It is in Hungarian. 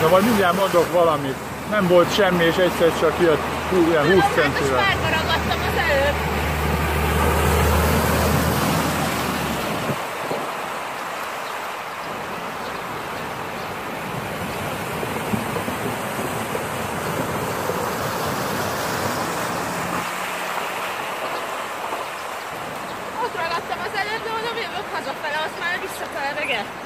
Na vagy mindjárt mondok valamit. Nem volt semmi, és egyszer csak jött 20 centivel. Hát most ragadtam az előtt. Ott ragadtam az előtt, de mondom, jövök hazafele, azt már visszafele reggel.